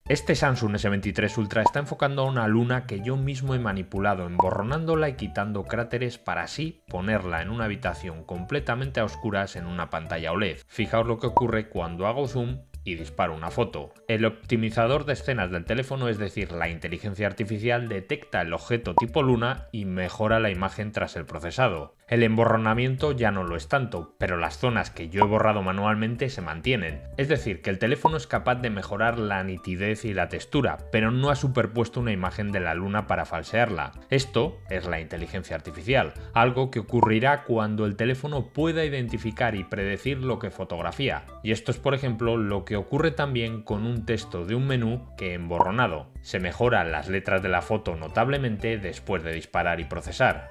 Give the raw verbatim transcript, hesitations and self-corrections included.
Este Samsung ese veintitrés Ultra está enfocando a una luna que yo mismo he manipulado, emborronándola y quitando cráteres para así ponerla en una habitación completamente a oscuras en una pantalla O L E D. Fijaos lo que ocurre cuando hago zoom y disparo una foto. El optimizador de escenas del teléfono, es decir, la inteligencia artificial, detecta el objeto tipo luna y mejora la imagen tras el procesado. El emborronamiento ya no lo es tanto, pero las zonas que yo he borrado manualmente se mantienen. Es decir, que el teléfono es capaz de mejorar la nitidez y la textura, pero no ha superpuesto una imagen de la luna para falsearla. Esto es la inteligencia artificial, algo que ocurrirá cuando el teléfono pueda identificar y predecir lo que fotografía. Y esto es, por ejemplo, lo que ocurre también con un texto de un menú que emborronado. Se mejoran las letras de la foto notablemente después de disparar y procesar.